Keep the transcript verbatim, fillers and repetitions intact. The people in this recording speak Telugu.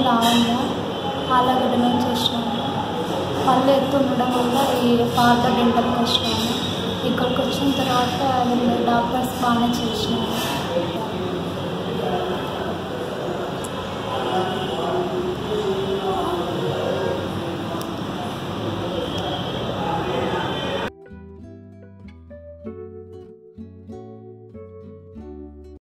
లావణ్య, ఆలగడ్డ నుంచి వచ్చినాను. పళ్ళు ఎత్తు ఉండడం వల్ల ఈ పాత డెంటల్కి వచ్చినాను. ఇక్కడికి వచ్చిన తర్వాత డాక్టర్స్ బాగానే చేసినాను.